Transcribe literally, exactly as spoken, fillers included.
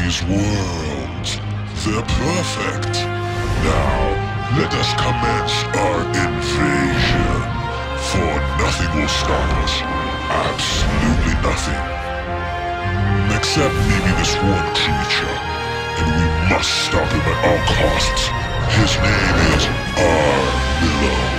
these worlds. They're perfect. Now, let us commence our invasion. For nothing will stop us. Absolutely nothing. Except maybe this one creature. And we must stop him at all costs. His name is Armillo.